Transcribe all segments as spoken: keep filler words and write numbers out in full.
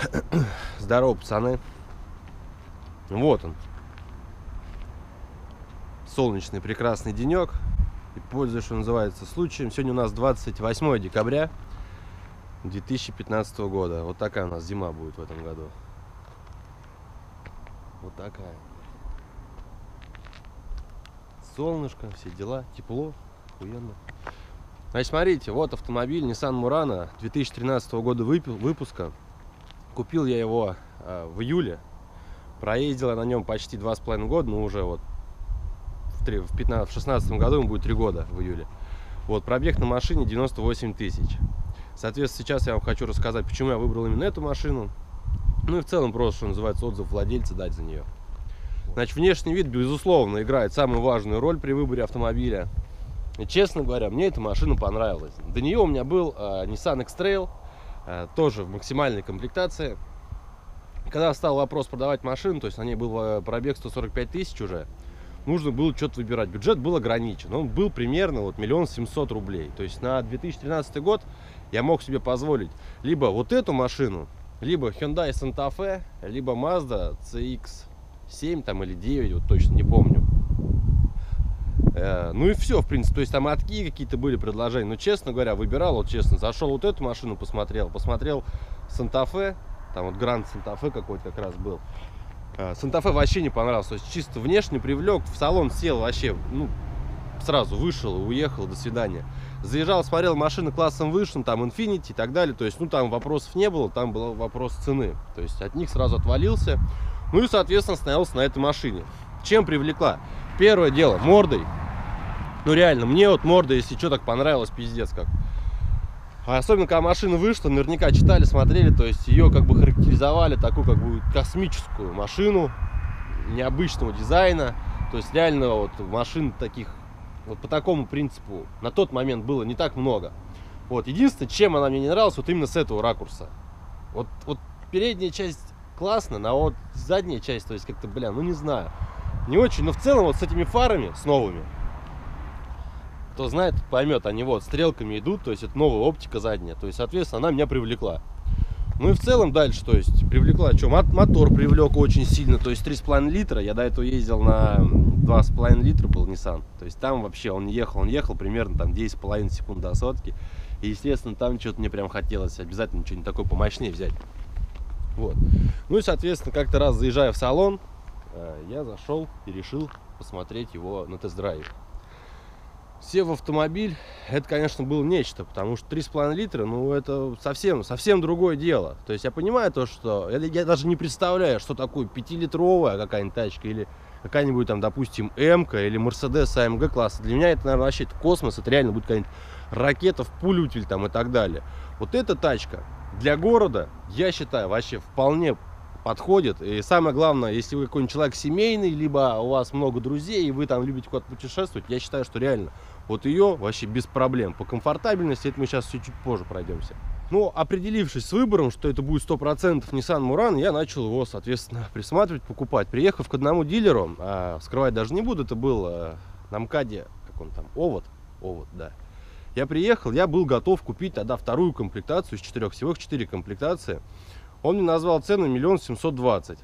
Здорово, пацаны. Вот он. Солнечный прекрасный денек. И пользуясь, что называется, случаем. Сегодня у нас двадцать восьмое декабря две тысячи пятнадцатого года. Вот такая у нас зима будет в этом году. Вот такая. Солнышко, все дела, тепло, охуенно. Значит, смотрите, вот автомобиль Nissan Murano две тысячи тринадцатого года выпуска. Купил я его э, в июле. Проездил я на нем почти два с половиной года, но уже вот в, три, в, пятнадцатом, в шестнадцатом году ему будет три года в июле. Вот, пробег на машине девяносто восемь тысяч. Соответственно, сейчас я вам хочу рассказать, почему я выбрал именно эту машину. Ну и в целом просто, что называется, отзыв владельца дать за нее. Значит, внешний вид, безусловно, играет самую важную роль при выборе автомобиля. И, честно говоря, мне эта машина понравилась. До нее у меня был э, Nissan X-Trail, э, тоже в максимальной комплектации. Когда стал вопрос продавать машину, то есть на ней был э, пробег сто сорок пять тысяч уже, нужно было что-то выбирать. Бюджет был ограничен, он был примерно вот миллион семьсот рублей. То есть на две тысячи тринадцатый год я мог себе позволить либо вот эту машину, либо Hyundai Santa Fe, либо Mazda си икс семь там, или девять, вот точно не помню. Э, ну и все, в принципе. То есть там отки какие-то были предложения. Но, честно говоря, выбирал, вот честно, зашел вот эту машину, посмотрел. Посмотрел Santa Fe, там вот Grand Santa Fe какой-то как раз был. Э, Santa Fe вообще не понравился. То есть чисто внешне привлек, в салон сел вообще, ну, сразу вышел и уехал, до свидания. Заезжал, смотрел машины классом выше, там Infiniti и так далее. То есть, ну, там вопросов не было, там был вопрос цены. То есть от них сразу отвалился. Ну и, соответственно, остановился на этой машине. Чем привлекла? Первое дело, мордой. Ну реально, мне вот морда, если что, так понравилось, пиздец как. А особенно, когда машина вышла, наверняка читали, смотрели, то есть ее как бы характеризовали такую как бы космическую машину, необычного дизайна. То есть реально вот машин таких, вот по такому принципу на тот момент было не так много. Вот, единственное, чем она мне не нравилась, вот именно с этого ракурса. Вот, вот передняя часть классно, но вот задняя часть, то есть как-то, бля, ну не знаю, не очень. Но в целом вот с этими фарами, с новыми, кто знает, поймет, они вот стрелками идут, то есть это новая оптика задняя, то есть, соответственно, она меня привлекла. Ну и в целом дальше, то есть привлекла, что мотор привлек очень сильно, то есть три с половиной литра. Я до этого ездил на два с половиной литра, был Nissan, то есть там вообще он ехал, он ехал примерно там десять с половиной секунд до сотки. И, естественно, там что-то мне прям хотелось обязательно что-нибудь такое помощнее взять. Вот. Ну и, соответственно, как-то раз заезжая в салон, я зашел и решил посмотреть его на тест-драйве. Сев в автомобиль, это, конечно, было нечто, потому что три с половиной литра, ну, это совсем, совсем другое дело. То есть я понимаю то, что я, я даже не представляю, что такое пятилитровая какая-нибудь тачка или какая-нибудь там, допустим, М-ка или Mercedes а эм гэ класса. Для меня это, наверное, вообще это космос, это реально будет какая-нибудь ракета в пулютель там и так далее. Вот эта тачка для города, я считаю, вообще вполне подходит. И самое главное, если вы какой-нибудь человек семейный, либо у вас много друзей, и вы там любите куда-то путешествовать, я считаю, что реально вот ее вообще без проблем. По комфортабельности, это мы сейчас все чуть позже пройдемся. Ну, определившись с выбором, что это будет сто процентов Nissan Murano, я начал его, соответственно, присматривать, покупать. Приехав к одному дилеру, а, скрывать даже не буду, это был а, на МКАДе, как он там, Овод, Овод, да. Я приехал, я был готов купить тогда вторую комплектацию из четырех, всего их четыре комплектации. Он мне назвал цену миллион семьсот двадцать.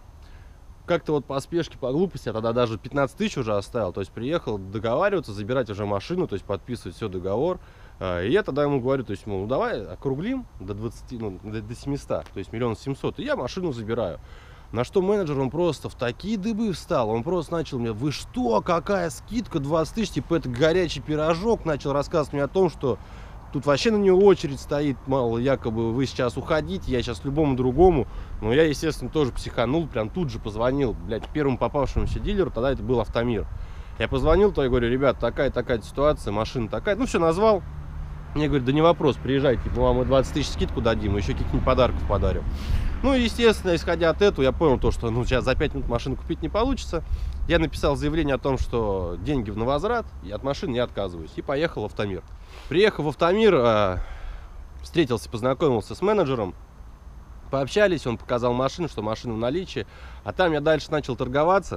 Как-то вот по спешке, по глупости, я тогда даже пятнадцать тысяч уже оставил. То есть приехал договариваться, забирать уже машину, то есть подписывать все договор. И я тогда ему говорю, то есть, мол, ну давай округлим до двадцати, ну, до семисот, то есть миллион семьсот, и я машину забираю. На что менеджер, он просто в такие дыбы встал, он просто начал мне: вы что, какая скидка, двадцать тысяч, типа это горячий пирожок, начал рассказывать мне о том, что тут вообще на нее очередь стоит, мало, якобы вы сейчас уходите, я сейчас любому другому. Но я, естественно, тоже психанул, прям тут же позвонил, блядь, первому попавшемуся дилеру, тогда это был Автомир. Я позвонил, то я говорю: ребят, такая-такая ситуация, машина такая, ну все назвал. Мне говорят: да не вопрос, приезжайте, мы вам и двадцать тысяч скидку дадим, еще каких-нибудь подарков подарим. Ну, естественно, исходя от этого, я понял то, что ну, сейчас за пять минут машину купить не получится. Я написал заявление о том, что деньги в навозврат, и от машины не отказываюсь, и поехал в Автомир. Приехав в Автомир, э, встретился, познакомился с менеджером, пообщались, он показал машину, что машина в наличии, а там я дальше начал торговаться.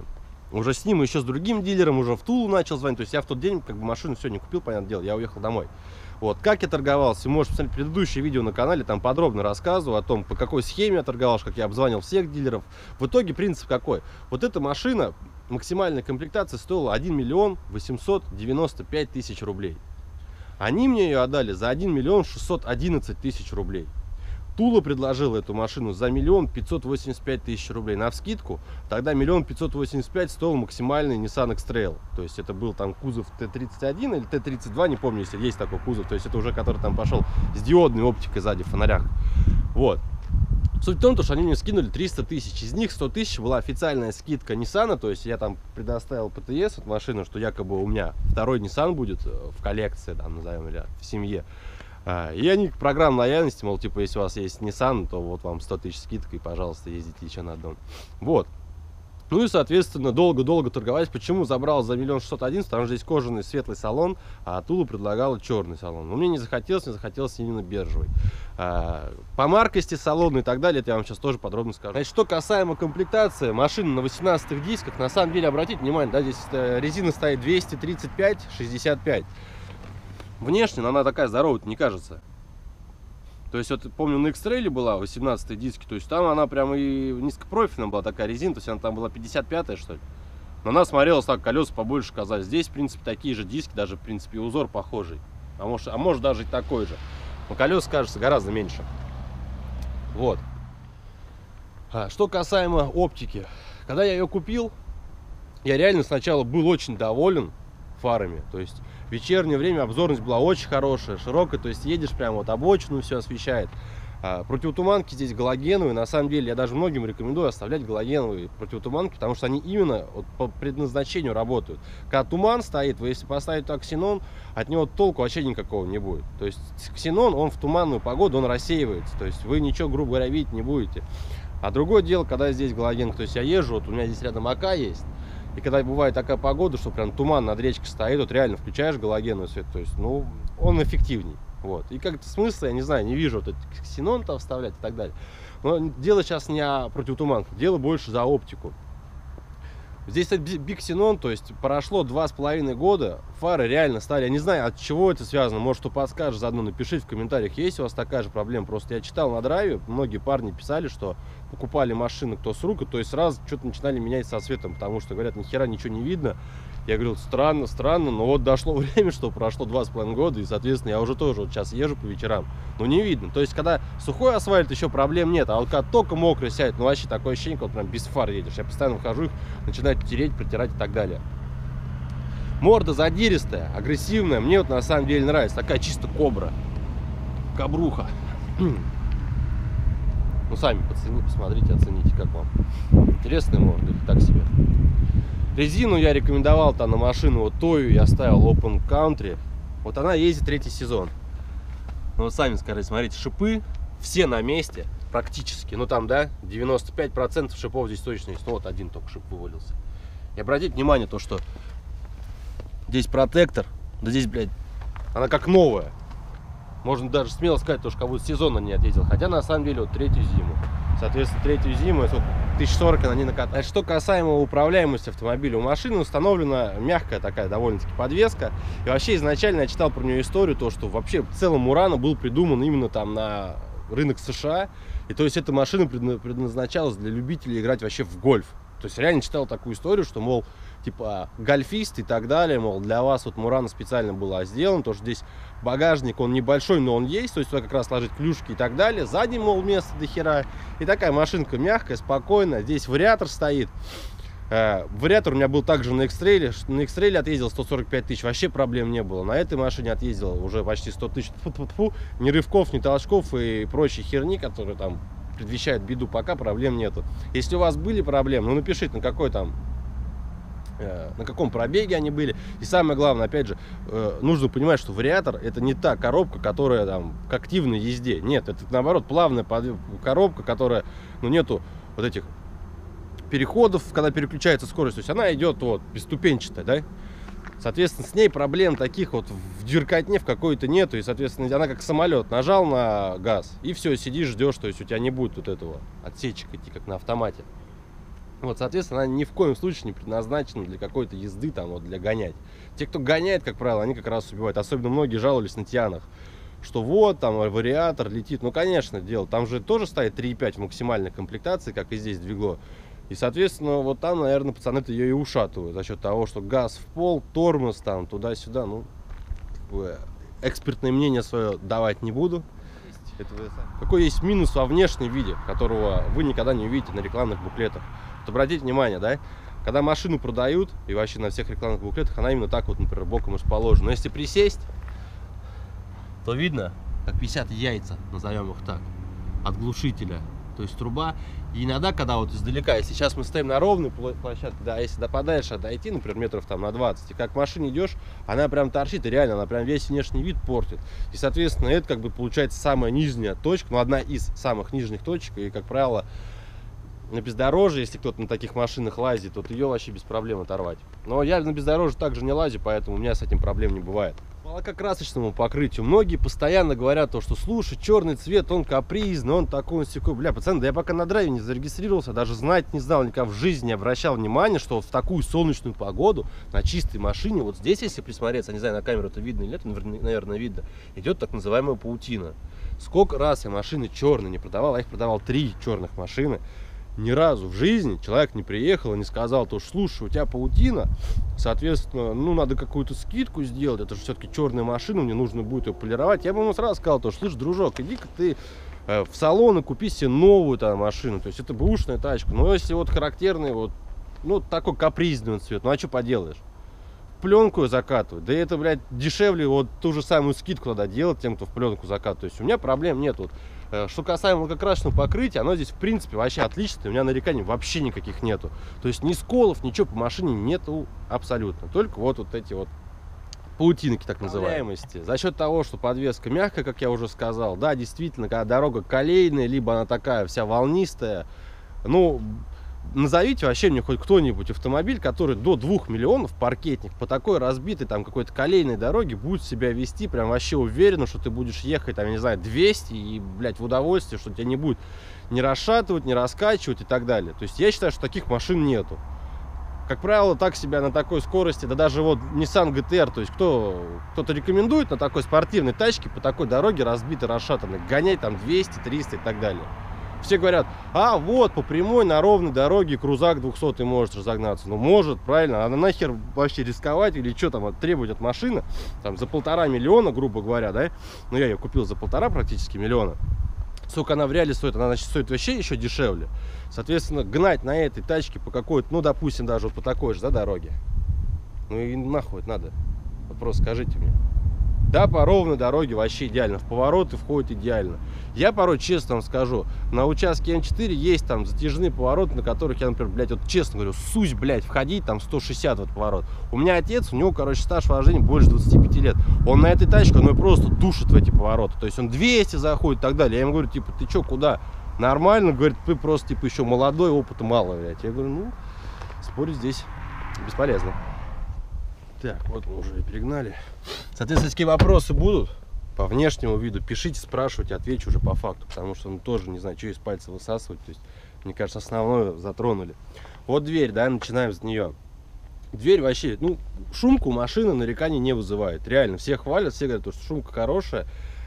уже с ним, еще с другим дилером, уже в Тулу начал звонить. То есть я в тот день как бы машину все не купил, понятное дело, я уехал домой. Вот, как я торговался, можешь посмотреть предыдущее видео на канале, там подробно рассказываю о том, по какой схеме я торговался, как я обзванивал всех дилеров. В итоге принцип какой? Вот эта машина, максимальная комплектация стоила один миллион восемьсот девяносто пять тысяч рублей. Они мне ее отдали за один миллион шестьсот одиннадцать тысяч рублей. Тула предложила эту машину за миллион пятьсот восемьдесят пять тысяч рублей. Навскидку, тогда миллион пятьсот восемьдесят пять стоил максимальный Nissan X-Trail. То есть это был там кузов Т тридцать один или Т тридцать два, не помню, если есть такой кузов. То есть это уже который там пошел с диодной оптикой сзади в фонарях. Вот. Суть в том, что они мне скинули триста тысяч. Из них сто тысяч была официальная скидка Nissan. То есть я там предоставил П Т С от машины, что якобы у меня второй Nissan будет в коллекции, там, назовем, или в семье. И они программа лояльности, мол, типа, если у вас есть Nissan, то вот вам сто тысяч скидка, и, пожалуйста, ездите еще на одном. Вот. Ну и, соответственно, долго-долго торговались. Почему забрал за миллион шестьсот одиннадцать? Потому что здесь кожаный светлый салон, а Тула предлагала черный салон. Но мне не захотелось, не захотелось именно бежевый. По маркости салона и так далее, это я вам сейчас тоже подробно скажу. Значит, что касаемо комплектации, машина на восемнадцатых дисках, на самом деле, обратите внимание, да, здесь резина стоит двести тридцать пять шестьдесят пять. Внешне она такая здоровая, не кажется. То есть, вот помню, на X-Trail была восемнадцатые диски, то есть там она прям и низкопрофильная была такая резина, то есть она там была пятьдесят пятая, что ли. Но она смотрелась так, колеса побольше казались. Здесь, в принципе, такие же диски, даже, в принципе, узор похожий. А может, а может даже и такой же. Но колес, кажется, гораздо меньше. Вот. А, что касаемо оптики. Когда я ее купил, я реально сначала был очень доволен фарами. То есть в вечернее время обзорность была очень хорошая, широкая. То есть едешь прям вот обочину, все освещает. А, противотуманки здесь галогеновые. На самом деле я даже многим рекомендую оставлять галогеновые противотуманки, потому что они именно вот по предназначению работают. Когда туман стоит, вы если поставить туда ксенон, от него толку вообще никакого не будет. То есть ксенон, он в туманную погоду, он рассеивается. То есть вы ничего, грубо говоря, видеть не будете. А другое дело, когда здесь галоген, то есть я езжу, вот у меня здесь рядом АК есть. И когда бывает такая погода, что прям туман над речкой стоит, вот реально включаешь галогеновый свет, то есть, ну, он эффективней. Вот. И как-то смысла, я не знаю, не вижу вот этот ксенон там вставлять и так далее. Но дело сейчас не о противотуманках, дело больше за оптику. Здесь биксенон, то есть прошло два с половиной года, фары реально стали, я не знаю, от чего это связано, может, кто подскажет, заодно напишите в комментариях, есть у вас такая же проблема. Просто я читал на драйве, многие парни писали, что покупали машины кто с рук, то есть сразу что-то начинали менять со светом, потому что, говорят, ни хера ничего не видно. Я говорил, странно, странно, но вот дошло время, что прошло два с половиной года, и, соответственно, я уже тоже вот сейчас езжу по вечерам, но не видно. То есть, когда сухой асфальт, еще проблем нет, а вот когда только мокрый сядет, ну, вообще такое ощущение, как прям без фар едешь. Я постоянно выхожу их, начинаю тереть, протирать и так далее. Морда задиристая, агрессивная, мне вот на самом деле нравится, такая чисто кобра, кобруха. Ну, сами поцените, посмотрите, оцените, как вам. Интересная морда или так себе. Резину я рекомендовал там на машину, вот Тою я ставил Open Country. Вот она ездит третий сезон. Ну, вот сами скажите, смотрите, шипы все на месте практически. Ну, там, да, девяносто пять процентов шипов здесь точно есть. Ну, вот один только шип вывалился. И обратите внимание, то, что здесь протектор, да здесь, блядь, она как новая. Можно даже смело сказать, то, что как будто сезона не отъездил. Хотя, на самом деле, вот третью зиму. Соответственно, третью зиму, это тысяч сорок она не накатает. Что касаемо управляемости автомобиля, у машины установлена мягкая такая довольно-таки подвеска. И вообще изначально я читал про нее историю, то, что вообще в целом Мурано был придуман именно там на рынок США. И то есть эта машина предназначалась для любителей играть вообще в гольф. То есть реально читал такую историю, что, мол, типа гольфист и так далее, мол, для вас вот Мурано специально было сделано, то что здесь багажник, он небольшой, но он есть, то есть туда как раз ложить клюшки и так далее, сзади, мол, место до хера, и такая машинка мягкая, спокойная, здесь вариатор стоит, э, вариатор у меня был также на X-Trail, на X-Trail отъездил сто сорок пять тысяч, вообще проблем не было, на этой машине отъездил уже почти сто тысяч, тьфу-тьфу-тьфу, ни рывков, ни толчков и прочей херни, которые там предвещают беду, пока проблем нету. Если у вас были проблемы, ну напишите, на какой там, э, на каком пробеге они были. И самое главное, опять же, э, нужно понимать, что вариатор это не та коробка, которая там к активной езде. Нет, это наоборот плавная коробка, которая, ну, нету вот этих переходов, когда переключается скорость. То есть она идет вот бесступенчатая, да? Соответственно, с ней проблем таких вот в дверкотне в какой-то нету. И, соответственно, она как самолет. Нажал на газ, и все, сидишь, ждешь. То есть у тебя не будет вот этого отсечек идти, как на автомате. Вот, соответственно, она ни в коем случае не предназначена для какой-то езды, там, вот, для гонять. Те, кто гоняет, как правило, они как раз убивают. Особенно многие жаловались на Тианах, что вот, там, вариатор летит. Ну, конечно, дело. Там же тоже стоит три и пять в максимальной комплектации, как и здесь двигло. И, соответственно, вот там, наверное, пацаны-то ее и ушатывают за счет того, что газ в пол, тормоз там, туда-сюда. Ну, экспертное мнение свое давать не буду. Это, какой есть минус во внешнем виде, которого вы никогда не увидите на рекламных буклетах. Вот обратите внимание, да, когда машину продают, и вообще на всех рекламных буклетах, она именно так вот, например, боком расположена. Но если присесть, то видно, как висят яйца, назовем их так, от глушителя. То есть труба. И иногда, когда вот издалека, если сейчас мы стоим на ровной площадке, да, если допадаешь отойти, например, метров там на двадцать, и как в машине идешь, она прям торчит, и реально, она прям весь внешний вид портит. И, соответственно, это как бы получается самая нижняя точка, ну, одна из самых нижних точек, и, как правило, на бездорожье, если кто-то на таких машинах лазит, то ее вообще без проблем оторвать. Но я на бездорожье также не лазю, поэтому у меня с этим проблем не бывает. По лакокрасочному покрытию многие постоянно говорят то, что слушай, черный цвет, он капризный, он такой, он сякой. Бля, пацаны, да я пока на драйве не зарегистрировался, даже знать не знал, никогда в жизни не обращал внимания, что вот в такую солнечную погоду на чистой машине, вот здесь, если присмотреться, не знаю, на камеру это видно или нет, наверное, видно, идет так называемая паутина. Сколько раз я машины черные не продавал, а их продавал три черных машины. Ни разу в жизни человек не приехал и не сказал, то что слушай, у тебя паутина, соответственно, ну надо какую-то скидку сделать, это же все-таки черная машина, мне нужно будет ее полировать. Я бы ему сразу сказал, то, слушай, дружок, иди-ка ты э, в салон и купи себе новую там машину, то есть это бэушная тачка. Но если вот характерный вот, ну такой капризный цвет, ну а что поделаешь? Пленку закатывать, да это, блядь, дешевле вот ту же самую скидку надо делать тем, кто в пленку закатывает. То есть у меня проблем нет. Вот, э, что касаемо лакокрасочного покрытия, оно здесь в принципе вообще отлично, у меня нареканий вообще никаких нету. То есть ни сколов, ничего по машине нету абсолютно, только вот, вот эти вот паутинки так называемые. За счет того, что подвеска мягкая, как я уже сказал, да, действительно, когда дорога колейная, либо она такая вся волнистая, ну... Назовите вообще мне хоть кто-нибудь автомобиль, который до двух миллионов паркетник по такой разбитой там какой-то колейной дороге будет себя вести прям вообще уверенно, что ты будешь ехать там, я не знаю, двести и, блядь, в удовольствие, что тебя не будет не расшатывать, не раскачивать и так далее. То есть я считаю, что таких машин нету. Как правило, так себя на такой скорости, да даже вот Nissan джи ти ар, то есть кто, кто-то рекомендует на такой спортивной тачке по такой дороге разбитой, расшатанной, гонять там двести, триста и так далее. Все говорят, а вот по прямой на ровной дороге крузак двухсотый может разогнаться. Ну может, правильно, а нахер вообще рисковать или что там требовать от машины, там за полтора миллиона, грубо говоря, да, ну я ее купил за полтора практически миллиона. Сколько она в реале стоит, она значит стоит вообще еще дешевле. Соответственно, гнать на этой тачке по какой-то, ну допустим, даже вот по такой же, да, дороге. Ну и нахуй это надо, вот просто скажите мне. Да, по ровной дороге вообще идеально, в повороты входит идеально. Я порой, честно вам скажу, на участке эм четыре есть там затяжные повороты, на которых я, например, блядь, вот честно говорю, сусь, блядь, входить там сто шестьдесят в этот поворот. У меня отец, у него, короче, стаж вождения больше двадцати пяти лет. Он на этой тачке, он ее просто душит в эти повороты. То есть он двести заходит и так далее. Я ему говорю, типа, ты что, куда? Нормально, говорит, ты просто, типа, еще молодой, опыта мало, блядь. Я говорю, ну, спорить здесь бесполезно. Так, вот мы уже перегнали. Соответственно, какие вопросы будут по внешнему виду, пишите, спрашивайте, отвечу уже по факту. Потому что, ну, тоже не знаю, что из пальца высасывать. То есть, мне кажется, основное затронули. Вот дверь, да, начинаем с нее. Дверь вообще, ну, шумку машина нареканий не вызывает. Реально, все хвалят, все говорят, что шумка хорошая.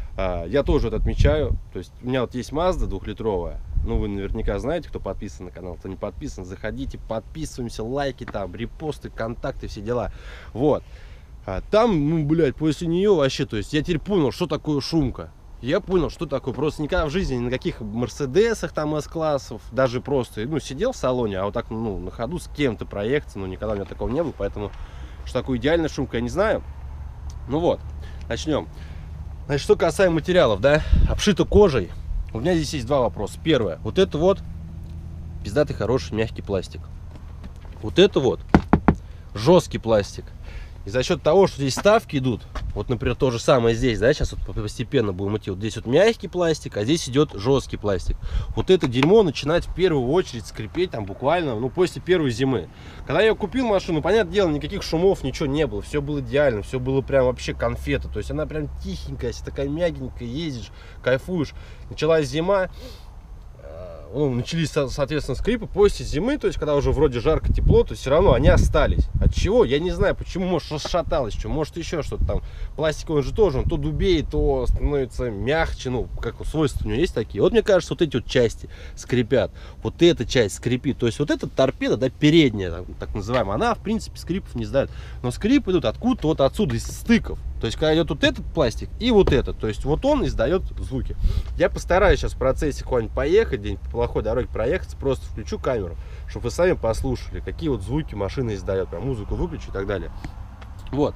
Я тоже это отмечаю. То есть, у меня вот есть Mazda двухлитровая. Ну, вы наверняка знаете, кто подписан на канал, кто не подписан, заходите, подписываемся, лайки там, репосты, контакты, все дела. Вот. А там, ну, блядь, после нее вообще, то есть, я теперь понял, что такое шумка. Я понял, что такое. Просто никогда в жизни ни на каких Мерседесах, там, С-классов, даже просто, ну, сидел в салоне, а вот так, ну, на ходу с кем-то проехаться, ну, никогда у меня такого не было, поэтому, что такое идеальная шумка, я не знаю. Ну, вот, начнем. Значит, что касаемо материалов, да, обшито кожей. У меня здесь есть два вопроса. Первое. Вот это вот пиздатый хороший мягкий пластик. Вот это вот жесткий пластик. И за счет того, что здесь ставки идут, вот, например, то же самое здесь, да, сейчас вот постепенно будем идти. Вот здесь вот мягкий пластик, а здесь идет жесткий пластик. Вот это дерьмо начинает в первую очередь скрипеть там буквально, ну, после первой зимы. Когда я купил машину, понятное дело, никаких шумов, ничего не было. Все было идеально, все было прям вообще конфета. То есть она прям тихенькая, вся такая мягенькая, ездишь, кайфуешь. Началась зима. ну, начались, соответственно, скрипы после зимы, то есть, когда уже вроде жарко, тепло, то все равно они остались. От чего? Я не знаю, почему, может, расшаталось, что, может, еще что-то там. Пластик, он же тоже, он то дубеет, то становится мягче, ну, как свойства у него есть такие. Вот, мне кажется, вот эти вот части скрипят, вот эта часть скрипит, то есть, вот эта торпеда, да, передняя, так, так называемая, она, в принципе, скрипов не сдает. Но скрипы идут откуда-то вот отсюда, из стыков. То есть, когда идет вот этот пластик и вот этот, то есть, вот он издает звуки. Я постараюсь сейчас в процессе куда-нибудь поехать, где-нибудь по плохой дороге проехать, просто включу камеру, чтобы вы сами послушали, какие вот звуки машина издает, прям музыку выключу и так далее. Вот.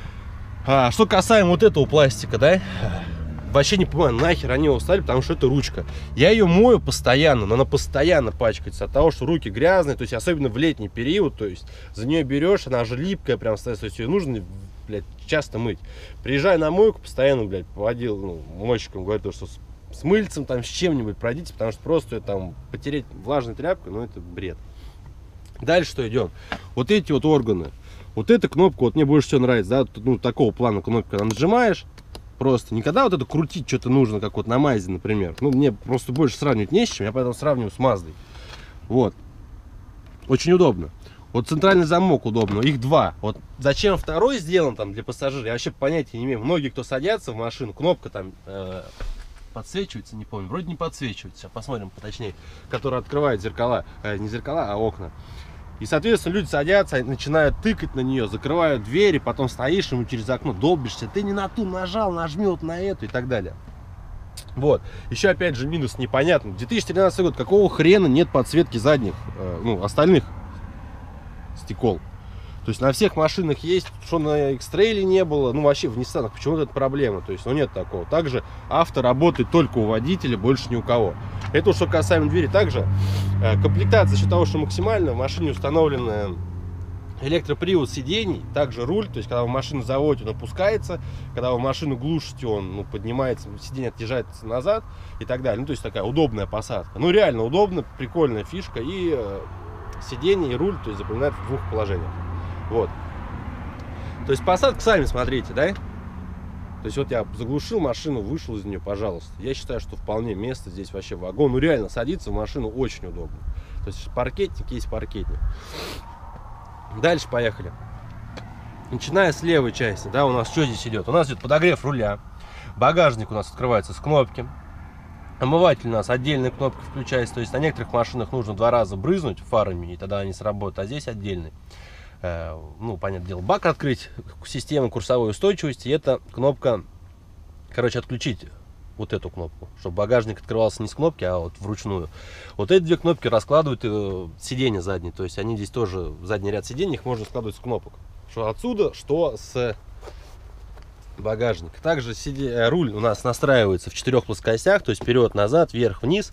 А, что касаемо вот этого пластика, да, вообще не понимаю, нахер они его ставили, потому что это ручка. Я ее мою постоянно, но она постоянно пачкается от того, что руки грязные, то есть, особенно в летний период, то есть, за нее берешь, она же липкая, прям, то есть, ее нужно, блядь, часто мыть. Приезжаю на мойку, постоянно, блядь, поводил, ну, мойщиком, говорит, что с, с мыльцем, там, с чем-нибудь пройдите, потому что просто там потереть влажной тряпкой, ну, это бред. Дальше что идем? Вот эти вот органы. Вот эта кнопка, вот мне больше всего нравится, да, ну, такого плана кнопка, когда нажимаешь, просто никогда вот это крутить что-то нужно, как вот на Мазде, например. Ну, мне просто больше сравнивать не с чем, я поэтому сравниваю с Маздой. Вот. Очень удобно. Вот центральный замок удобно, их два. Вот зачем второй сделан там для пассажира, я вообще понятия не имею. Многие, кто садятся в машину, кнопка там э, подсвечивается, не помню, вроде не подсвечивается. Сейчас посмотрим поточнее, которая открывает зеркала, э, не зеркала, а окна. И, соответственно, люди садятся, начинают тыкать на нее, закрывают двери, потом стоишь ему через окно, долбишься, ты не на ту нажал, нажми вот на эту и так далее. Вот. Еще, опять же, минус непонятный. две тысячи тринадцатый год, какого хрена нет подсветки задних, э, ну, остальных стекол? То есть на всех машинах есть, что на X-Trail не было, ну вообще в Nissan почему-то это проблема, то есть ну нет такого. Также авто работает только у водителя, больше ни у кого. Это что касаемо двери. Также э, комплектация за счет того, что максимально в машине установлена электропривод сидений, также руль, то есть когда вы машину заводите, он опускается, когда вы машину глушите, он ну, поднимается, сиденье отъезжается назад и так далее. Ну то есть такая удобная посадка. Ну реально удобно, прикольная фишка, и э, сиденье и руль, то есть запоминают в двух положениях. Вот. То есть посадка, сами смотрите, да? То есть вот я заглушил машину, вышел из нее, пожалуйста. Я считаю, что вполне место здесь вообще вагон. Ну реально садиться в машину очень удобно. То есть паркетник есть паркетник. Дальше поехали. Начиная с левой части, да, у нас что здесь идет? У нас идет подогрев руля. Багажник у нас открывается с кнопки. Омыватель у нас отдельная кнопка включается. То есть на некоторых машинах нужно два раза брызнуть фарами, и тогда они сработают. А здесь отдельный. Ну, понятное дело, бак открыть, система курсовой устойчивости, это кнопка, короче, отключить вот эту кнопку, чтобы багажник открывался не с кнопки, а вот вручную. Вот эти две кнопки раскладывают э, сиденья задние, то есть они здесь тоже, задний ряд сидений, их можно складывать с кнопок, что отсюда, что с багажника. Также сиде... руль у нас настраивается в четырех плоскостях, то есть вперед, назад, вверх, вниз.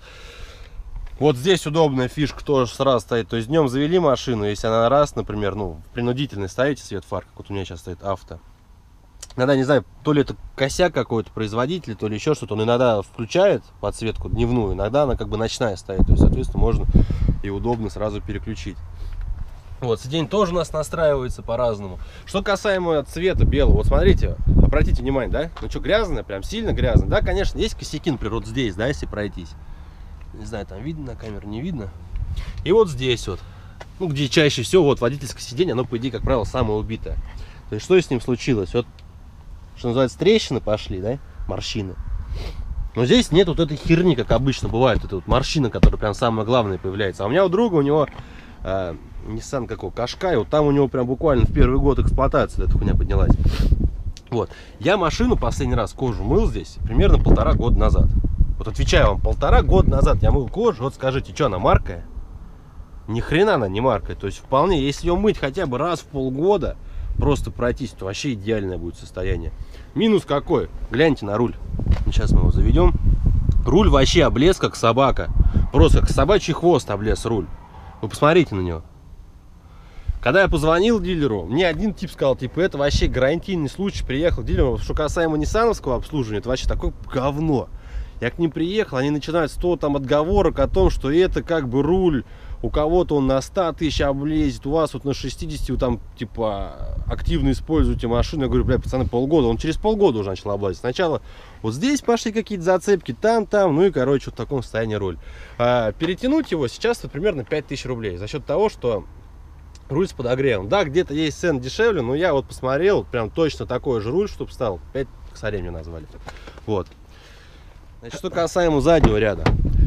Вот здесь удобная фишка тоже сразу стоит. То есть днем завели машину, если она раз, например, ну, принудительно ставите свет фар, как вот у меня сейчас стоит авто. Иногда, не знаю, то ли это косяк какой-то производителя, то ли еще что-то. Он иногда включает подсветку дневную, иногда она как бы ночная стоит. То есть, соответственно, можно и удобно сразу переключить. Вот, сиденье тоже у нас настраивается по-разному. Что касаемо цвета белого, вот смотрите, обратите внимание, да? Ну что, грязное, прям сильно грязное. Да, конечно, есть косяки, например, вот здесь, да, если пройтись. Не знаю, там видно на камеру, не видно. И вот здесь вот, ну, где чаще всего вот водительское сиденье, оно, по идее, как правило, самое убитое. То есть, что с ним случилось? Вот, что называется, трещины пошли, да, морщины. Но здесь нет вот этой херни, как обычно бывает, это вот морщина, которая прям самое главное появляется. А у меня у друга, у него э, Nissan какого, Qashqai, вот там у него прям буквально в первый год эксплуатации эта хуйня поднялась. Вот, я машину последний раз кожу мыл здесь примерно полтора года назад. Вот отвечаю вам, полтора года назад я мыл кожу, вот скажите, что она маркая? Ни хрена она не маркая. То есть вполне, если ее мыть хотя бы раз в полгода, просто пройтись, то вообще идеальное будет состояние. Минус какой? Гляньте на руль. Сейчас мы его заведем. Руль вообще облез как собака. Просто как собачий хвост облез руль. Вы посмотрите на него. Когда я позвонил дилеру, мне один тип сказал, типа, это вообще гарантийный случай, приехал дилер. Что касаемо ниссановского обслуживания, это вообще такое говно. Я к ним приехал, они начинают сто там отговорок о том, что это как бы руль, у кого-то он на сто тысяч облезет, у вас вот на шестидесяти, вы там, типа, активно используете машину. Я говорю, бля, пацаны, полгода. Он через полгода уже начал облазить. Сначала вот здесь пошли какие-то зацепки, там, там, ну и, короче, вот в таком состоянии руль. А, перетянуть его сейчас вот примерно пять тысяч рублей. За счет того, что руль с подогревом. Да, где-то есть цены дешевле, но я вот посмотрел, прям точно такой же руль, чтобы стал. пять косарей мне назвали. Вот. Значит, что касаемо заднего ряда.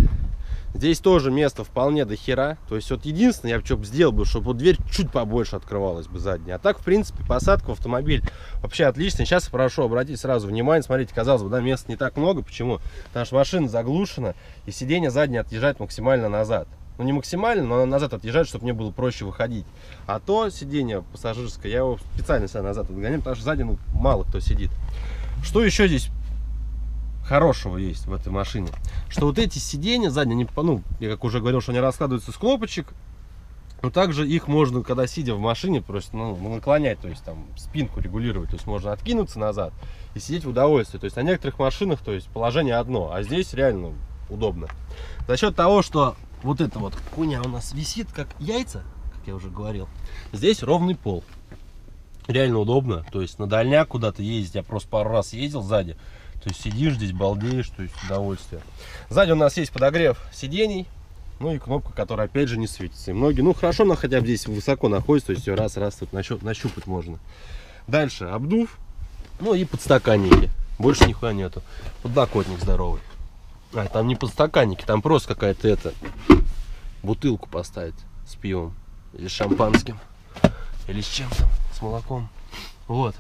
Здесь тоже место вполне до хера. То есть вот единственное, я бы что бы сделал бы, чтобы вот дверь чуть побольше открывалась бы задняя. А так, в принципе, посадка в автомобиль вообще отличная. Сейчас прошу обратить сразу внимание. Смотрите, казалось бы, да, места не так много. Почему? Потому что машина заглушена, и сиденье заднее отъезжает максимально назад. Ну, не максимально, но назад отъезжает, чтобы мне было проще выходить. А то сиденье пассажирское, я его специально сюда назад отгоняю, потому что сзади, ну, мало кто сидит. Что еще здесь хорошего есть в этой машине? Что вот эти сиденья задние, они, ну, я как уже говорил, что они раскладываются с кнопочек, но также их можно, когда сидя в машине, просто, ну, наклонять, то есть там спинку регулировать, то есть можно откинуться назад и сидеть в удовольствии. То есть на некоторых машинах, то есть положение одно, а здесь реально удобно. За счет того, что вот эта вот хуйня у нас висит как яйца, как я уже говорил, здесь ровный пол. Реально удобно, то есть на дальняк куда-то ездить, я просто пару раз ездил сзади. То есть сидишь здесь, балдеешь, то есть удовольствие. Сзади у нас есть подогрев сидений, ну и кнопка, которая опять же не светится. И многие, ну хорошо, но хотя бы здесь высоко находится, то есть ее раз-раз тут нащупать можно. Дальше обдув, ну и подстаканники. Больше нихуя нету. Подлокотник здоровый. А, там не подстаканники, там просто какая-то это бутылку поставить с пивом или с шампанским, или с чем-то, с молоком. Вот.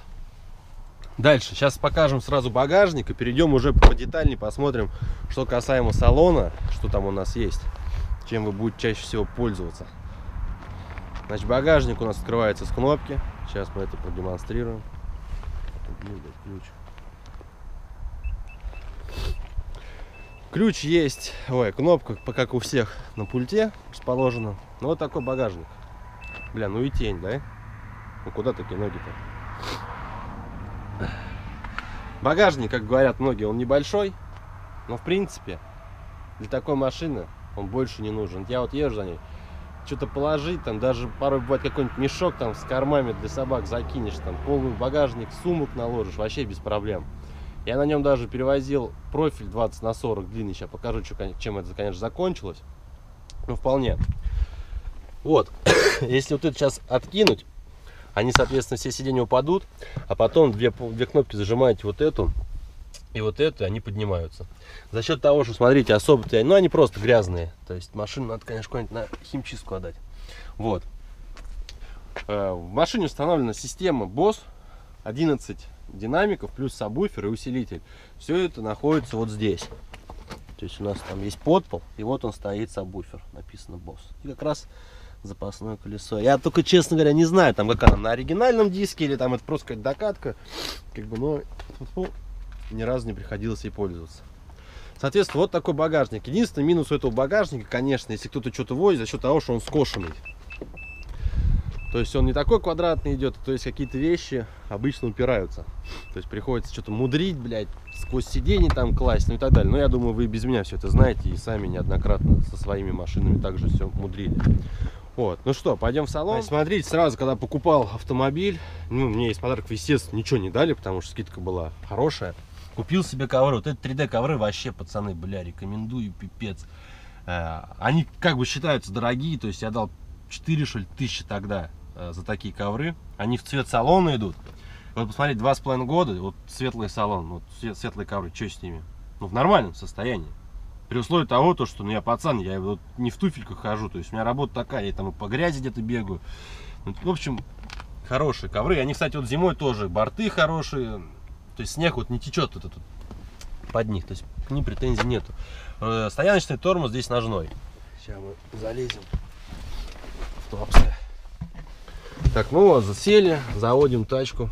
Дальше, сейчас покажем сразу багажник и перейдем уже подетальнее, посмотрим, что касаемо салона, что там у нас есть, чем вы будете чаще всего пользоваться. Значит, багажник у нас открывается с кнопки. Сейчас мы это продемонстрируем. Ключ. Ключ есть, ой, кнопка, как у всех, на пульте расположена. Ну, вот такой багажник. Бля, ну и тень, да? Ну куда такие ноги-то? Багажник, как говорят многие, он небольшой, но в принципе для такой машины он больше не нужен. Я вот езжу за ней, что-то положить, там даже порой бывает какой-нибудь мешок там с кормами для собак закинешь, там полный багажник, сумок наложишь, вообще без проблем. Я на нем даже перевозил профиль двадцать на сорок длинный, сейчас покажу, чем это, конечно, закончилось. Ну, вполне. Вот, если вот это сейчас откинуть, они, соответственно, все сиденья упадут, а потом две, две кнопки зажимаете, вот эту и вот эту, и они поднимаются. За счет того, что, смотрите, особо-то, ну, они просто грязные. То есть машину надо, конечно, куда-нибудь на химчистку отдать. Вот. В машине установлена система босс, одиннадцать динамиков, плюс сабвуфер и усилитель. Все это находится вот здесь. То есть у нас там есть подпол, и вот он стоит, сабвуфер, написано босс. И как раз запасное колесо. Я только, честно говоря, не знаю, там как она на оригинальном диске или там это просто какая-то докатка, как бы, но ну, ни разу не приходилось ей пользоваться. Соответственно, вот такой багажник. Единственный минус у этого багажника, конечно, если кто-то что-то возит, за счет того, что он скошенный. То есть он не такой квадратный идет, то есть какие-то вещи обычно упираются. То есть приходится что-то мудрить, блядь, сквозь сиденье там класть, ну и так далее. Но я думаю, вы без меня все это знаете и сами неоднократно со своими машинами также все мудрили. Вот, ну что, пойдем в салон. Значит, смотрите, сразу, когда покупал автомобиль, ну, мне из подарков, естественно, ничего не дали, потому что скидка была хорошая. Купил себе ковры, вот это три дэ ковры вообще, пацаны, бля, рекомендую, пипец. Они как бы считаются дорогие, то есть я дал четыре, что ли, тысячи тогда за такие ковры. Они в цвет салона идут. Вот посмотрите, два с половиной года, вот светлый салон, вот светлые ковры, что с ними? Ну, в нормальном состоянии. При условии того, то, что ну, я пацан, я вот не в туфельках хожу, то есть у меня работа такая, я там и по грязи где-то бегаю. Ну, в общем, хорошие ковры. Они, кстати, вот зимой тоже борты хорошие, то есть снег вот не течет вот этот под них, то есть к ним претензий нету. Стояночный тормоз здесь ножной. Сейчас мы залезем в топсы. Так, ну вот, засели, заводим тачку.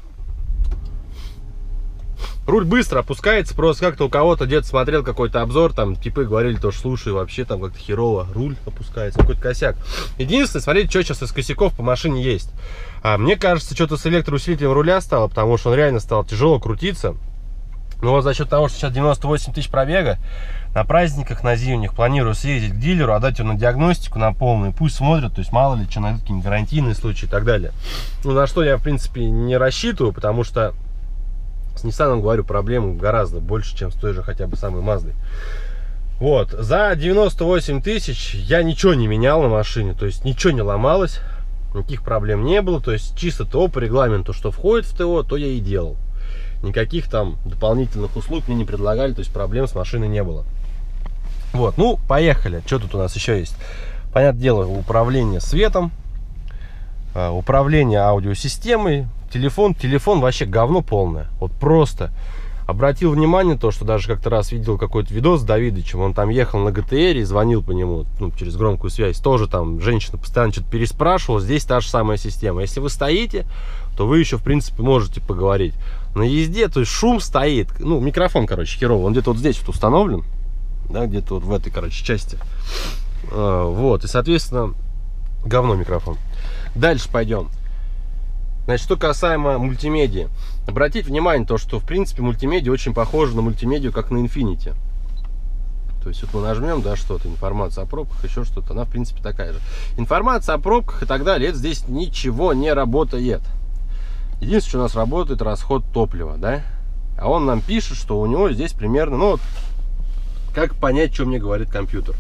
Руль быстро опускается, просто как-то у кого-то где-то смотрел какой-то обзор, там типы говорили, то что слушай, вообще там как-то херово руль опускается, какой-то косяк. Единственное, смотрите, что сейчас из косяков по машине есть. А, мне кажется, что-то с электроусилителем руля стало, потому что он реально стал тяжело крутиться. Но вот за счет того, что сейчас девяносто восемь тысяч пробега, на праздниках, на зимних планирую съездить к дилеру, отдать его на диагностику, на полную. Пусть смотрят, то есть мало ли, что найдут какие-нибудь гарантийные случаи и так далее. Ну, на что я, в принципе, не рассчитываю, потому что с Nissan, говорю, проблем гораздо больше, чем с той же хотя бы самой Маздой. Вот, за девяносто восемь тысяч я ничего не менял на машине, то есть ничего не ломалось, никаких проблем не было, то есть чисто ТО по регламенту, что входит в ТО, то я и делал. Никаких там дополнительных услуг мне не предлагали, то есть проблем с машиной не было. Вот, ну, поехали. Что тут у нас еще есть? Понятное дело, управление светом, управление аудиосистемой, телефон. Телефон вообще говно полное. Вот просто. Обратил внимание то, что даже как-то раз видел какой-то видос с Давидычем. Он там ехал на гэ тэ эре и звонил по нему, ну, через громкую связь. Тоже там женщина постоянно что-то переспрашивала. Здесь та же самая система. Если вы стоите, то вы еще, в принципе, можете поговорить. На езде, то есть шум стоит. Ну, микрофон, короче, херовый. Он где-то вот здесь вот установлен. Да, где-то вот в этой, короче, части. Вот, и, соответственно, говно микрофон. Дальше пойдем. Значит, что касаемо мультимедиа. Обратите внимание, то, что, в принципе, мультимедиа очень похожа на мультимедию, как на Infiniti. То есть, вот мы нажмем, да, что-то, информация о пробках, еще что-то, она, в принципе, такая же. Информация о пробках и так далее, это здесь ничего не работает. Единственное, что у нас работает, расход топлива, да. А он нам пишет, что у него здесь примерно, ну, вот, как понять, что мне говорит компьютер?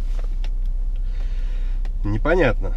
Непонятно.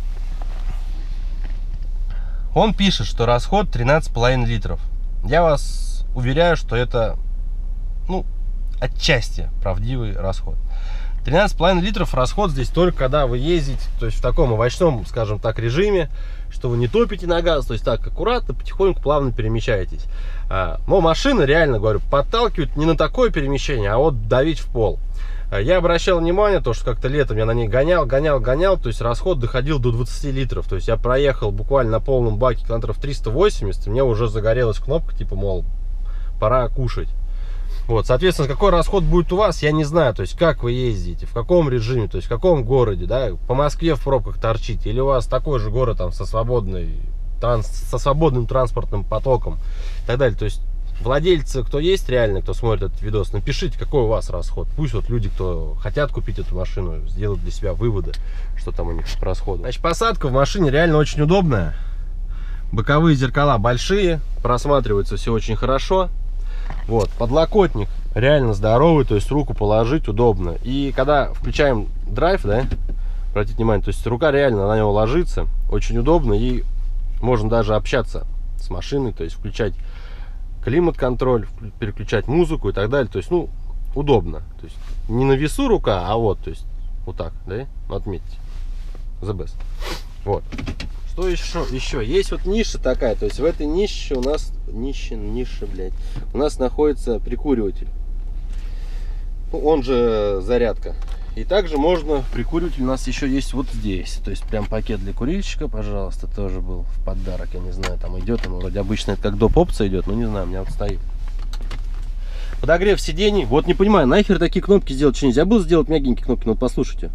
Он пишет, что расход тринадцать с половиной литров. Я вас уверяю, что это, ну, отчасти правдивый расход. тринадцать с половиной литров расход здесь только когда вы ездите, то есть в таком овощном, скажем так, режиме, что вы не топите на газ, то есть так аккуратно, потихоньку, плавно перемещаетесь. Но машина, реально говорю, подталкивает не на такое перемещение, а вот давить в пол. Я обращал внимание, то, что как-то летом я на ней гонял, гонял, гонял, то есть расход доходил до двадцати литров. То есть я проехал буквально на полном баке километров триста восемьдесят, и мне уже загорелась кнопка, типа, мол, пора кушать. Вот, соответственно, какой расход будет у вас, я не знаю. То есть, как вы ездите, в каком режиме, то есть, в каком городе, да, по Москве в пробках торчите, или у вас такой же город там со свободной, транс, со свободным транспортным потоком и так далее. То есть, владельцы, кто есть реально, кто смотрит этот видос, напишите, какой у вас расход. Пусть вот люди, кто хотят купить эту машину, сделают для себя выводы, что там у них по расходу. Значит, посадка в машине реально очень удобная. Боковые зеркала большие, просматривается все очень хорошо. Вот, подлокотник реально здоровый, то есть руку положить удобно. И когда включаем драйв, да, обратите внимание, то есть рука реально на него ложится, очень удобно, и можно даже общаться с машиной, то есть включать климат-контроль, переключать музыку и так далее. То есть, ну, удобно. То есть, не на весу рука, а вот, то есть, вот так, да, ну, отметьте. The best. Вот. Что еще? Еще есть вот ниша такая, то есть в этой нише у нас, ниша, ниша, блядь, у нас находится прикуриватель. Ну, он же зарядка. И также можно, прикуриватель у нас еще есть вот здесь. То есть прям пакет для курильщика, пожалуйста, тоже был в подарок. Я не знаю, там идет, он вроде обычно это как доп. Опция идет, но не знаю, у меня вот стоит. Подогрев сидений. Вот не понимаю, нахер такие кнопки сделать, что нельзя было сделать мягенькие кнопки, ну вот послушайте.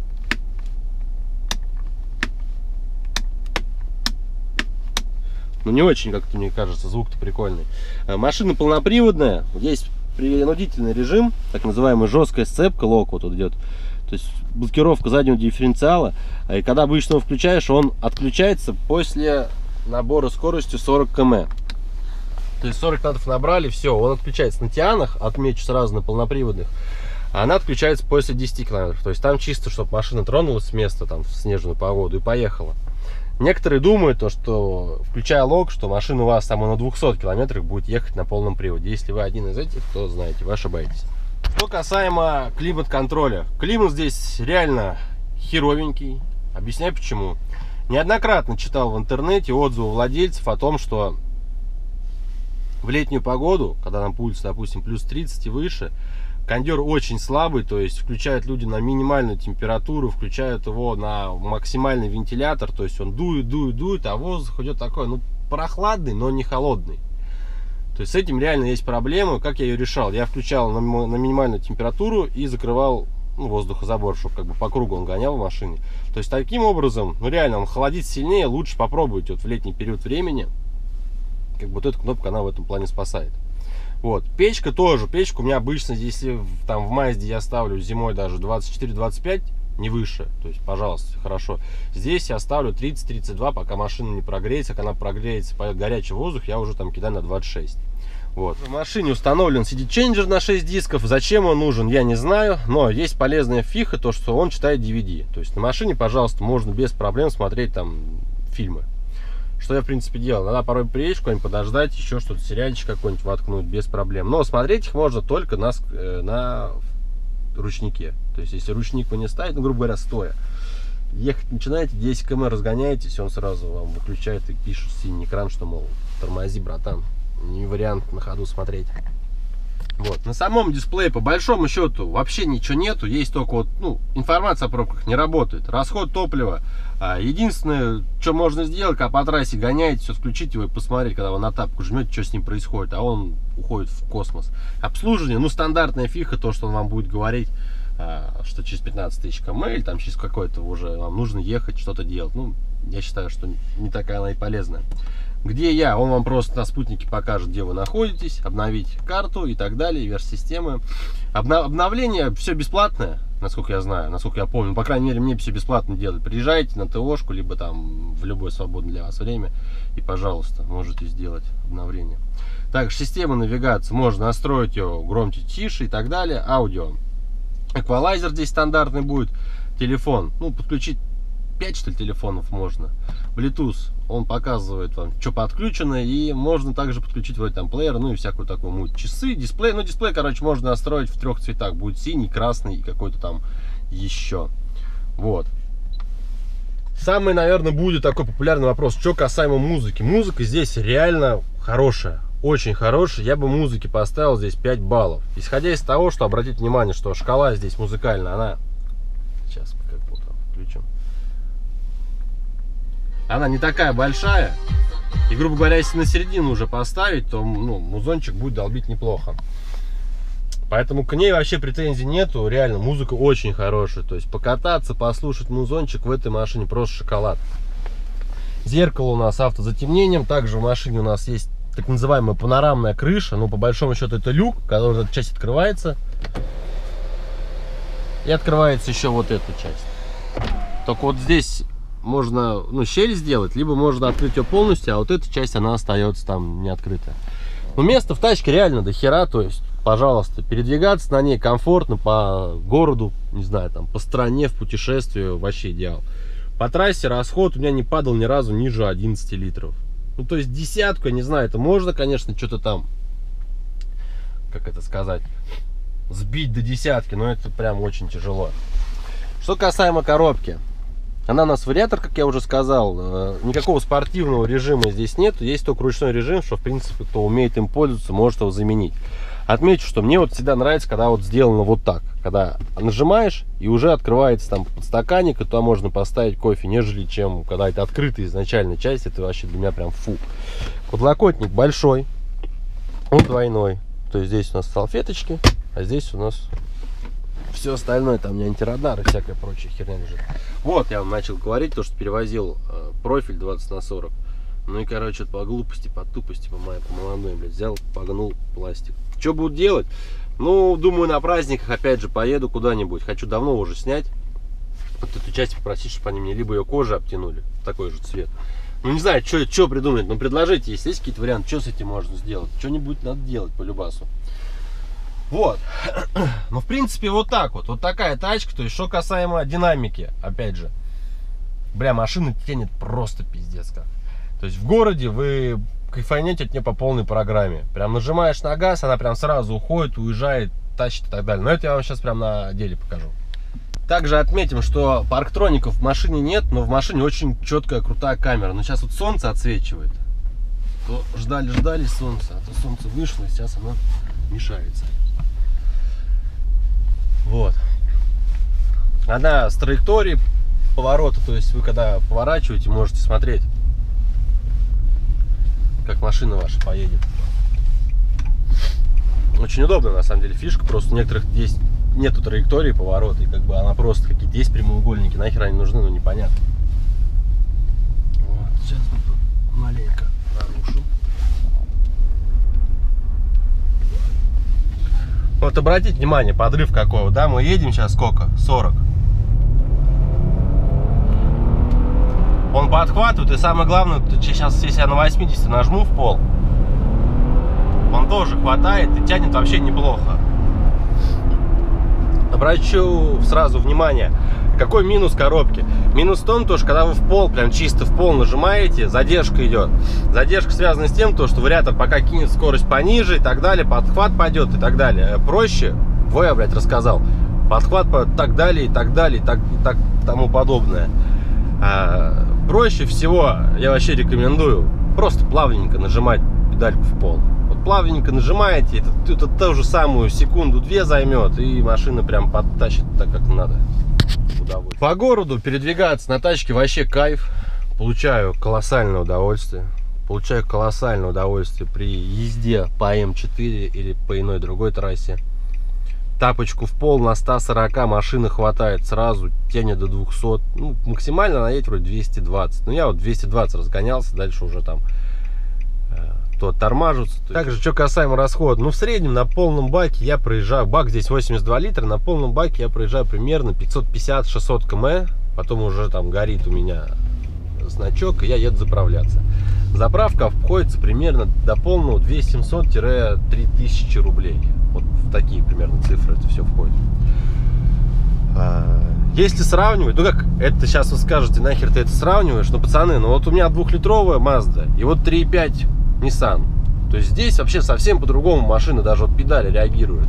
Ну не очень, как-то мне кажется, звук-то прикольный. Машина полноприводная, есть принудительный режим, так называемая жесткая сцепка, лок вот тут идет. То есть блокировка заднего дифференциала. И когда обычно его включаешь, он отключается после набора скоростью сорок километров. То есть сорок километров набрали, все, он отключается. На Тианах, отмечу сразу, на полноприводных, она отключается после десяти километров. То есть там чисто, чтобы машина тронулась с места там, в снежную погоду и поехала. Некоторые думают, то, что включая лог, что машина у вас там на двухсот километрах будет ехать на полном приводе. Если вы один из этих, то знаете, вы ошибаетесь. Что касаемо климат-контроля. Климат здесь реально херовенький. Объясняю почему. Неоднократно читал в интернете отзывы владельцев о том, что в летнюю погоду, когда нам по улице, допустим, плюс тридцать и выше, кондер очень слабый, то есть включают люди на минимальную температуру, включают его на максимальный вентилятор, то есть он дует, дует, дует, а воздух идет такой, ну, прохладный, но не холодный. То есть с этим реально есть проблема. Как я ее решал? Я включал на, на минимальную температуру и закрывал, ну, воздухозабор, чтобы как бы по кругу он гонял в машине. То есть таким образом, ну реально, он холодит сильнее, лучше попробуйте вот в летний период времени. Как бы вот эта кнопка, она в этом плане спасает. Вот, печка тоже, печка у меня обычно, если там в Мазде я ставлю зимой даже двадцать четыре двадцать пять, не выше, то есть, пожалуйста, хорошо. Здесь я ставлю тридцать тридцать два, пока машина не прогреется, когда она прогреется, пойдет горячий воздух, я уже там кидаю на двадцать шесть. Вот. В машине установлен си ди-чейнджер на шесть дисков. Зачем он нужен, я не знаю. Но есть полезная фиха, то что он читает ди ви ди. То есть на машине, пожалуйста, можно без проблем смотреть там фильмы. Что я, в принципе, делал. Надо порой приедешь куда-нибудь подождать, еще что-то, сериальчик какой-нибудь воткнуть без проблем. Но смотреть их можно только на, на ручнике. То есть если ручник вы не ставите, ну, грубо говоря, стоя. Ехать начинаете, десять километров разгоняетесь, он сразу вам выключает и пишет синий экран, что, мол, тормози, братан. Не вариант на ходу смотреть. Вот. На самом дисплее по большому счету вообще ничего нету. Есть только вот, ну, информация о пробках не работает. Расход топлива. Единственное, что можно сделать, когда по трассе гоняете, все включить его и посмотреть, когда вы на тапку жмете, что с ним происходит, а он уходит в космос. Обслуживание, ну, стандартная фиха, то, что он вам будет говорить, что через пятнадцать тысяч км или там через какой-то уже вам нужно ехать, что-то делать. Ну, я считаю, что не такая она и полезная. Где я? Он вам просто на спутнике покажет, где вы находитесь, обновить карту и так далее, верс-системы. Обна обновление все бесплатное, насколько я знаю, насколько я помню. По крайней мере, мне все бесплатно делают. Приезжайте на ТОшку, либо там в любое свободное для вас время, и, пожалуйста, можете сделать обновление. Также система навигации, можно настроить ее громче, тише и так далее. Аудио. Эквалайзер здесь стандартный будет. Телефон, ну, подключить пять, что ли, телефонов можно. Bluetooth, он показывает вам, что подключено, и можно также подключить вроде там плеер, ну и всякую такую муть. Часы, дисплей, ну дисплей, короче, можно настроить в трех цветах. Будет синий, красный и какой-то там еще. Вот. Самый, наверное, будет такой популярный вопрос, что касаемо музыки. Музыка здесь реально хорошая, очень хорошая. Я бы музыке поставил здесь пять баллов. Исходя из того, что, обратите внимание, что шкала здесь музыкальная, она... Сейчас как вот включим. Она не такая большая. И, грубо говоря, если на середину уже поставить, то, ну, музончик будет долбить неплохо. Поэтому к ней вообще претензий нету. Реально, музыка очень хорошая. То есть покататься, послушать музончик в этой машине просто шоколад. Зеркало у нас с автозатемнением. Также в машине у нас есть так называемая панорамная крыша. Ну, по большому счету, это люк, который эта часть открывается. И открывается еще вот эта часть. Только вот здесь можно, ну, щель сделать, либо можно открыть ее полностью, а вот эта часть, она остается там не открытая. Но место в тачке реально до хера, то есть, пожалуйста, передвигаться на ней комфортно по городу, не знаю, там, по стране, в путешествии, вообще идеал. По трассе расход у меня не падал ни разу ниже одиннадцати литров. Ну, то есть, десятку, я не знаю, это можно, конечно, что-то там, как это сказать, сбить до десятки, но это прям очень тяжело. Что касаемо коробки. Она у нас вариатор, как я уже сказал. Никакого спортивного режима здесь нет. Есть только ручной режим, что, в принципе, кто умеет им пользоваться, может его заменить. Отмечу, что мне вот всегда нравится, когда вот сделано вот так. Когда нажимаешь, и уже открывается там подстаканник, и туда можно поставить кофе, нежели чем когда это открытая изначальная часть. Это вообще для меня прям фу. Подлокотник большой, он двойной. То есть здесь у нас салфеточки, а здесь у нас... Все остальное, там не антирадары, всякая прочая херня лежит. Вот, я вам начал говорить, то, что перевозил э, профиль двадцать на сорок. Ну и, короче, по глупости, по тупости, по моей, по молодой, блядь, взял, погнул пластик. Что будут делать? Ну, думаю, на праздниках, опять же, поеду куда-нибудь. Хочу давно уже снять. Вот эту часть попросить, чтобы они мне либо ее кожей обтянули, такой же цвет. Ну, не знаю, что придумать, ну, предложите, если есть какие-то варианты, что с этим можно сделать. Что-нибудь надо делать по любасу. Вот, ну, в принципе, вот так вот, вот такая тачка. То есть, что касаемо динамики, опять же, бля, машина тянет просто пиздец как. То есть, в городе вы кайфанете от нее по полной программе. Прям нажимаешь на газ, она прям сразу уходит, уезжает, тащит и так далее. Но это я вам сейчас прям на деле покажу. Также отметим, что парктроников в машине нет, но в машине очень четкая, крутая камера. Но сейчас вот солнце отсвечивает. То ждали-ждали солнца, а то солнце вышло, и сейчас оно мешается. Вот. Она с траекторией поворота, то есть вы когда поворачиваете, можете смотреть, как машина ваша поедет. Очень удобно, на самом деле, фишка. Просто у некоторых есть нету траектории поворота, и как бы она просто какие-то есть прямоугольники, нахер они нужны, ну непонятно. Вот, сейчас маленько нарушу. Вот обратите внимание, подрыв какой. Вот, да, мы едем сейчас сколько? сорок. Он подхватывает, и самое главное, сейчас, если я на восьмидесяти нажму в пол, он тоже хватает и тянет вообще неплохо. Обращу сразу внимание, какой минус коробки. Минус в том, то, что когда вы в пол, прям чисто в пол нажимаете, задержка идет. Задержка связана с тем, то, что вариатор пока кинет скорость пониже и так далее, подхват пойдет и так далее. Проще, во, я, блядь, рассказал, подхват пойдет так далее и так далее и так, и так тому подобное. А, проще всего, я вообще рекомендую, просто плавненько нажимать педальку в пол. Вот плавненько нажимаете, это, это ту же самую секунду-две займет, и машина прям подтащит так, как надо. По городу передвигаться на тачке вообще кайф. Получаю колоссальное удовольствие. Получаю колоссальное удовольствие при езде по эм четыре или по иной другой трассе. Тапочку в пол на ста сорока машины хватает сразу, тянет до двухсот. Ну, максимально наедет вроде двести двадцать. Но я вот двести двадцать разгонялся, дальше уже там э, то тормажутся. То... Также, что касаемо расхода, ну в среднем на полном баке я проезжаю, бак здесь восемьдесят два литра, на полном баке я проезжаю примерно пятьсот пятьдесят — шестьсот километров. Потом уже там горит у меня значок, и я еду заправляться. Заправка обходится примерно до полного две тысячи семьсот — три тысячи рублей. Вот в такие примерно цифры это все входит. Если сравнивать, ну как, это сейчас вы скажете, нахер ты это сравниваешь, но пацаны, ну вот у меня двухлитровая Mazda и вот три и пять Nissan. То есть здесь вообще совсем по-другому машина, даже вот педали реагирует.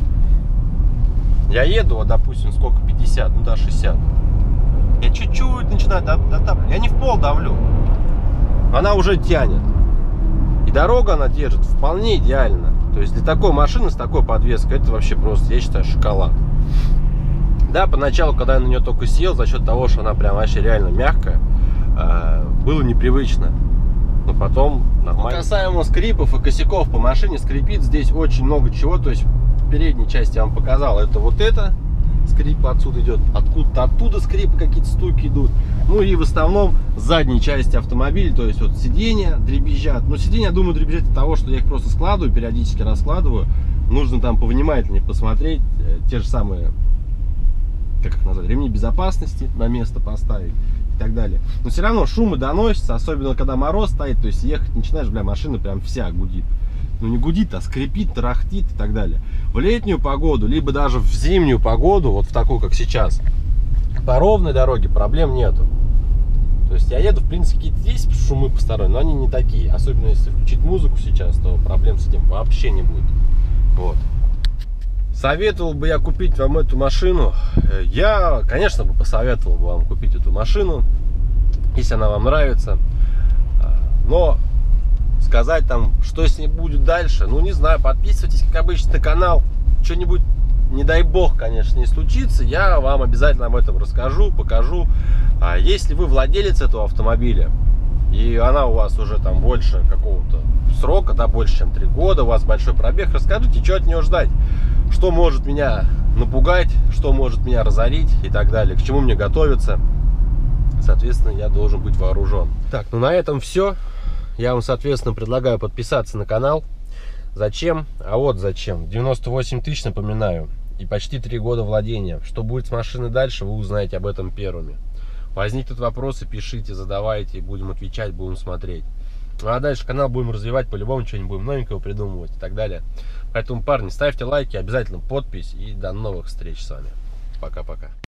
Я еду, вот допустим, сколько, пятьдесят, ну да, шестьдесят. Я чуть-чуть начинаю дотапливать, я не в пол давлю, она уже тянет. И дорога она держит вполне идеально. То есть для такой машины с такой подвеской это вообще просто, я считаю, шоколад. Да, поначалу, когда я на нее только сел, за счет того, что она прям вообще реально мягкая, было непривычно. Но потом нормально. Касаемо скрипов и косяков по машине, скрипит здесь очень много чего. То есть в передней части я вам показал, это вот это. Скрип отсюда идет, откуда-то оттуда скрипы, какие-то стуки идут. Ну и в основном с задней части автомобиля, то есть вот сиденья дребезжат. Но сиденья, я думаю, дребезжат от того, что я их просто складываю, периодически раскладываю. Нужно там повнимательнее посмотреть, те же самые, как их назвать, ремни безопасности на место поставить и так далее. Но все равно шумы доносятся, особенно когда мороз стоит, то есть ехать начинаешь, бля, машина прям вся гудит. Ну не гудит, а скрипит, тарахтит и так далее. В летнюю погоду, либо даже в зимнюю погоду, вот в такую, как сейчас, по ровной дороге проблем нету. То есть я еду, в принципе, какие-то есть шумы посторонние, но они не такие. Особенно если включить музыку сейчас, то проблем с этим вообще не будет. Вот. Советовал бы я купить вам эту машину. Я, конечно, бы посоветовал бы вам купить эту машину, если она вам нравится. Но сказать там, что с ней будет дальше, ну не знаю, подписывайтесь, как обычно, на канал. Что-нибудь, не дай бог, конечно, не случится, я вам обязательно об этом расскажу, покажу. А если вы владелец этого автомобиля, и она у вас уже там больше какого-то срока, да, больше чем три года, у вас большой пробег, расскажите, что от нее ждать, что может меня напугать, что может меня разорить и так далее, к чему мне готовиться. Соответственно, я должен быть вооружен. Так, ну на этом все. Я вам, соответственно, предлагаю подписаться на канал. Зачем? А вот зачем. девяносто восемь тысяч, напоминаю, и почти три года владения. Что будет с машиной дальше, вы узнаете об этом первыми. Возникнут вопросы, пишите, задавайте, будем отвечать, будем смотреть. Ну а дальше канал будем развивать, по-любому что-нибудь будем новенького придумывать и так далее. Поэтому, парни, ставьте лайки, обязательно подпись, и до новых встреч с вами. Пока-пока.